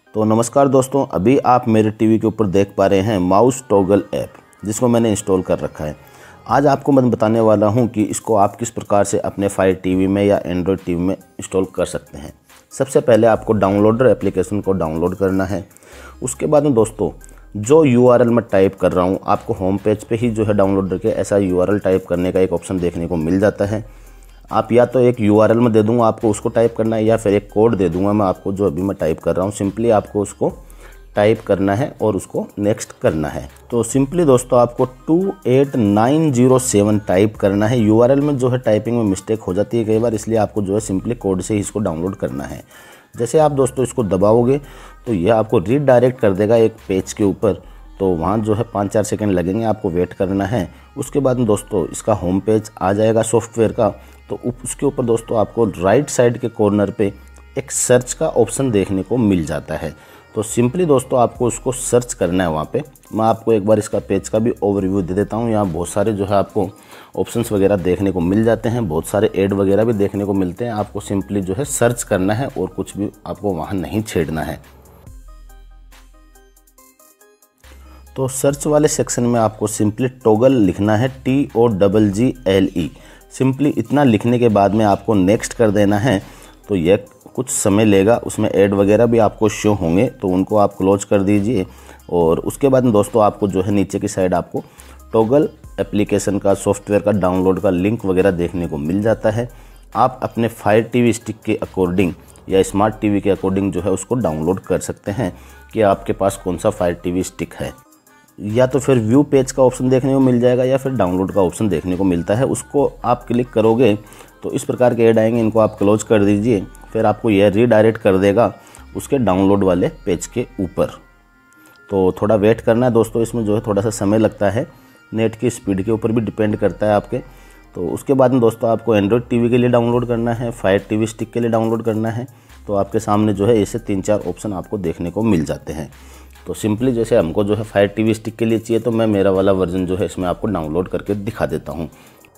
तो नमस्कार दोस्तों, अभी आप मेरे टीवी के ऊपर देख पा रहे हैं माउस टॉगल ऐप, जिसको मैंने इंस्टॉल कर रखा है। आज आपको मैं बताने वाला हूं कि इसको आप किस प्रकार से अपने फायर टीवी में या एंड्रॉयड टीवी में इंस्टॉल कर सकते हैं। सबसे पहले आपको डाउनलोडर एप्लीकेशन को डाउनलोड करना है। उसके बाद में दोस्तों जो URL मैं टाइप कर रहा हूं, आपको होम पेज पे ही जो है डाउनलोडर के ऐसा URL टाइप करने का एक ऑप्शन देखने को मिल जाता है। आप या तो एक URL में दे दूंगा, आपको उसको टाइप करना है, या फिर एक कोड दे दूंगा मैं आपको, जो अभी मैं टाइप कर रहा हूँ। सिंपली आपको उसको टाइप करना है और उसको नेक्स्ट करना है। तो सिंपली दोस्तों आपको 28907 टाइप करना है। URL में जो है टाइपिंग में मिस्टेक हो जाती है कई बार, इसलिए आपको जो है सिंपली कोड से ही इसको डाउनलोड करना है। जैसे आप दोस्तों इसको दबाओगे तो यह आपको रीडायरेक्ट कर देगा एक पेज के ऊपर। तो वहाँ जो है 5-4 सेकंड लगेंगे, आपको वेट करना है। उसके बाद दोस्तों इसका होम पेज आ जाएगा सॉफ्टवेयर का। तो उसके ऊपर दोस्तों आपको राइट साइड के कॉर्नर पे एक सर्च का ऑप्शन देखने को मिल जाता है। तो सिंपली दोस्तों आपको उसको सर्च करना है वहाँ पे। मैं आपको एक बार इसका पेज का भी ओवरव्यू दे देता हूँ। यहाँ बहुत सारे जो है आपको ऑप्शंस वगैरह देखने को मिल जाते हैं, बहुत सारे ऐड वगैरह भी देखने को मिलते हैं। आपको सिंपली जो है सर्च करना है और कुछ भी आपको वहाँ नहीं छेड़ना है। तो सर्च वाले सेक्शन में आपको सिंपली टॉगल लिखना है, TOGGLE। सिंपली इतना लिखने के बाद में आपको नेक्स्ट कर देना है। तो यह कुछ समय लेगा, उसमें ऐड वगैरह भी आपको शो होंगे, तो उनको आप क्लोज कर दीजिए। और उसके बाद में दोस्तों आपको जो है नीचे की साइड आपको टॉगल एप्लीकेशन का, सॉफ्टवेयर का डाउनलोड का लिंक वगैरह देखने को मिल जाता है। आप अपने फायर टीवी स्टिक के अकॉर्डिंग या स्मार्ट टीवी के अकॉर्डिंग जो है उसको डाउनलोड कर सकते हैं कि आपके पास कौन सा फायर टीवी स्टिक है। या तो फिर व्यू पेज का ऑप्शन देखने को मिल जाएगा, या फिर डाउनलोड का ऑप्शन देखने को मिलता है। उसको आप क्लिक करोगे तो इस प्रकार के ऐड आएंगे, इनको आप क्लोज कर दीजिए। फिर आपको यह रीडायरेक्ट कर देगा उसके डाउनलोड वाले पेज के ऊपर। तो थोड़ा वेट करना है दोस्तों, इसमें जो है थोड़ा सा समय लगता है, नेट की स्पीड के ऊपर भी डिपेंड करता है आपके। तो उसके बाद में दोस्तों आपको एंड्रॉयड टीवी के लिए डाउनलोड करना है, फायर टीवी स्टिक के लिए डाउनलोड करना है। तो आपके सामने जो है ऐसे 3-4 ऑप्शन आपको देखने को मिल जाते हैं। तो सिंपली जैसे हमको जो है फायर टीवी स्टिक के लिए चाहिए, तो मैं मेरा वाला वर्जन जो है इसमें आपको डाउनलोड करके दिखा देता हूँ।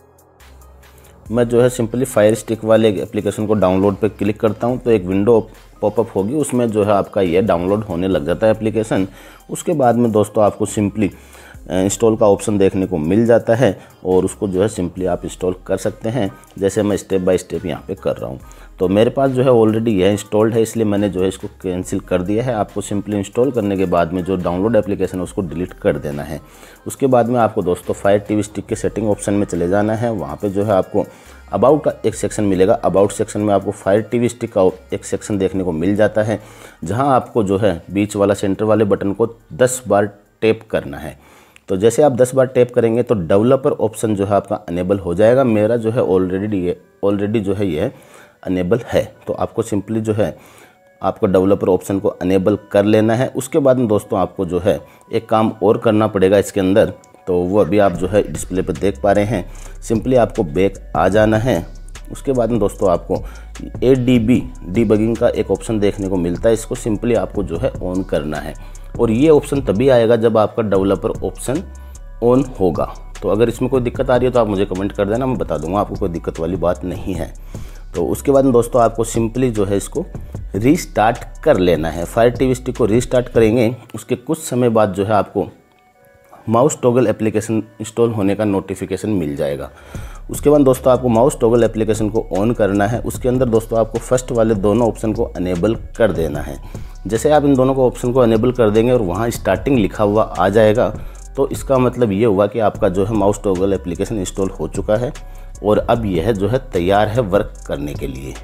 मैं जो है सिंपली फायर स्टिक वाले एप्लीकेशन को डाउनलोड पे क्लिक करता हूँ, तो एक विंडो पॉपअप होगी, उसमें जो है आपका ये डाउनलोड होने लग जाता है एप्लीकेशन। उसके बाद में दोस्तों आपको सिंपली इंस्टॉल का ऑप्शन देखने को मिल जाता है, और उसको जो है सिंपली आप इंस्टॉल कर सकते हैं, जैसे मैं स्टेप बाय स्टेप यहाँ पे कर रहा हूँ। तो मेरे पास जो है ऑलरेडी यह इंस्टॉल्ड है, इसलिए मैंने जो है इसको कैंसिल कर दिया है। आपको सिंपली इंस्टॉल करने के बाद में जो डाउनलोड एप्लीकेशन है उसको डिलीट कर देना है। उसके बाद में आपको दोस्तों फायर टीवी स्टिक के सेटिंग ऑप्शन में चले जाना है। वहाँ पे जो है आपको अबाउट का एक सेक्शन मिलेगा। अबाउट सेक्शन में आपको फायर टीवी स्टिक का एक सेक्शन देखने को मिल जाता है, जहाँ आपको जो है बीच वाला सेंटर वाले बटन को 10 बार टैप करना है। तो जैसे आप 10 बार टैप करेंगे तो डेवलपर ऑप्शन जो है आपका अनेबल हो जाएगा। मेरा जो है ऑलरेडी जो है ये अनेबल है। तो आपको सिंपली जो है आपको डेवलपर ऑप्शन को अनेबल कर लेना है। उसके बाद में दोस्तों आपको जो है एक काम और करना पड़ेगा इसके अंदर, तो वो अभी आप जो है डिस्प्ले पर देख पा रहे हैं। सिंपली आपको बैक आ जाना है। उसके बाद में दोस्तों आपको ADB डीबगिंग का एक ऑप्शन देखने को मिलता है, इसको सिंपली आपको जो है ऑन करना है। और ये ऑप्शन तभी आएगा जब आपका डेवलपर ऑप्शन ऑन होगा। तो अगर इसमें कोई दिक्कत आ रही है तो आप मुझे कमेंट कर देना, मैं बता दूंगा, आपको कोई दिक्कत वाली बात नहीं है। तो उसके बाद में दोस्तों आपको सिंपली जो है इसको रीस्टार्ट कर लेना है। फायर टीवी स्टिक को रीस्टार्ट करेंगे, उसके कुछ समय बाद जो है आपको माउस टॉगल एप्लीकेशन इंस्टॉल होने का नोटिफिकेशन मिल जाएगा। उसके बाद दोस्तों आपको माउस टॉगल एप्लीकेशन को ऑन करना है। उसके अंदर दोस्तों आपको फर्स्ट वाले दोनों ऑप्शन को अनेबल कर देना है। जैसे आप इन दोनों को ऑप्शन को अनेबल कर देंगे और वहाँ स्टार्टिंग लिखा हुआ आ जाएगा, तो इसका मतलब ये हुआ कि आपका जो है माउस टॉगल एप्लीकेशन इंस्टॉल हो चुका है और अब यह जो है तैयार है वर्क करने के लिए।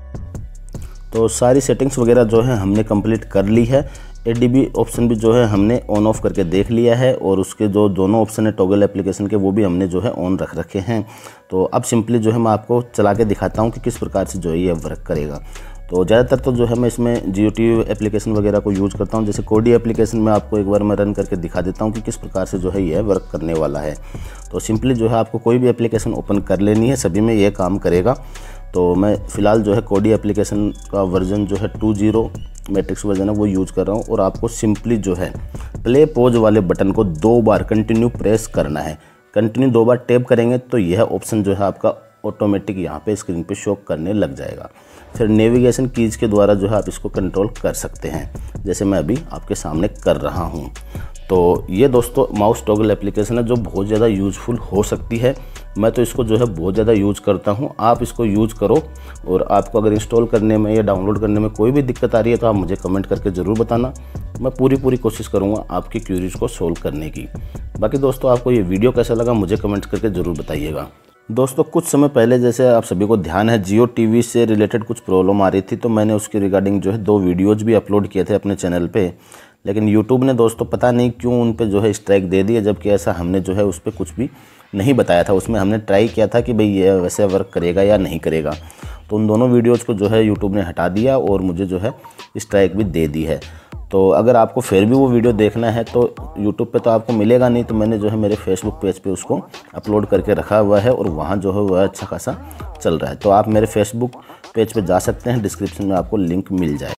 तो सारी सेटिंग्स वगैरह जो है हमने कंप्लीट कर ली है। ADB ऑप्शन भी जो है हमने ऑन ऑफ करके देख लिया है, और उसके जो दोनों ऑप्शन है टॉगल एप्लीकेशन के, वो भी हमने जो है ऑन रख रखे हैं। तो अब सिंपली जो है मैं आपको चला के दिखाता हूँ कि किस प्रकार से जो है ये वर्क करेगा। तो ज़्यादातर तो जो है मैं इसमें JioTV एप्लीकेशन वगैरह को यूज़ करता हूँ। जैसे कोडी एप्लीकेशन में आपको एक बार मैं रन करके दिखा देता हूँ कि किस प्रकार से जो है ये वर्क करने वाला है। तो सिंपली जो है आपको कोई भी एप्लीकेशन ओपन कर लेनी है, सभी में ये काम करेगा। तो मैं फ़िलहाल जो है कोडी एप्लीकेशन का वर्जन जो है 2.0 मैट्रिक्स वर्जन है वो यूज़ कर रहा हूँ। और आपको सिंपली जो है प्ले पॉज वाले बटन को 2 बार कंटिन्यू प्रेस करना है। कंटिन्यू 2 बार टैप करेंगे तो यह ऑप्शन जो है आपका ऑटोमेटिक यहाँ पे स्क्रीन पे शो करने लग जाएगा। फिर नेविगेशन कीज के द्वारा जो है आप इसको कंट्रोल कर सकते हैं। जैसे मैं अभी आपके सामने कर रहा हूँ। तो ये दोस्तों माउस टॉगल एप्लीकेशन है जो बहुत ज़्यादा यूज़फुल हो सकती है। मैं तो इसको जो है बहुत ज़्यादा यूज़ करता हूँ, आप इसको यूज़ करो। और आपको अगर इंस्टॉल करने में या डाउनलोड करने में कोई भी दिक्कत आ रही है तो आप मुझे कमेंट करके ज़रूर बताना। मैं पूरी कोशिश करूँगा आपकी क्यूरीज को सोल्व करने की। बाकी दोस्तों आपको ये वीडियो कैसा लगा मुझे कमेंट करके ज़रूर बताइएगा। दोस्तों कुछ समय पहले जैसे आप सभी को ध्यान है जियो टीवी से रिलेटेड कुछ प्रॉब्लम आ रही थी, तो मैंने उसके रिगार्डिंग जो है 2 वीडियोज़ भी अपलोड किए थे अपने चैनल पे। लेकिन यूट्यूब ने दोस्तों पता नहीं क्यों उन पे जो है स्ट्राइक दे दिया, जबकि ऐसा हमने जो है उस पर कुछ भी नहीं बताया था। उसमें हमने ट्राई किया था कि भाई ये वैसे वर्क करेगा या नहीं करेगा। तो उन दोनों वीडियोज़ को जो है यूट्यूब ने हटा दिया और मुझे जो है स्ट्राइक भी दे दी है। तो अगर आपको फिर भी वो वीडियो देखना है तो यूट्यूब पे तो आपको मिलेगा नहीं, तो मैंने जो है मेरे फेसबुक पेज पे उसको अपलोड करके रखा हुआ है और वहाँ जो है वह अच्छा खासा चल रहा है। तो आप मेरे फेसबुक पेज पे जा सकते हैं, डिस्क्रिप्शन में आपको लिंक मिल जाए।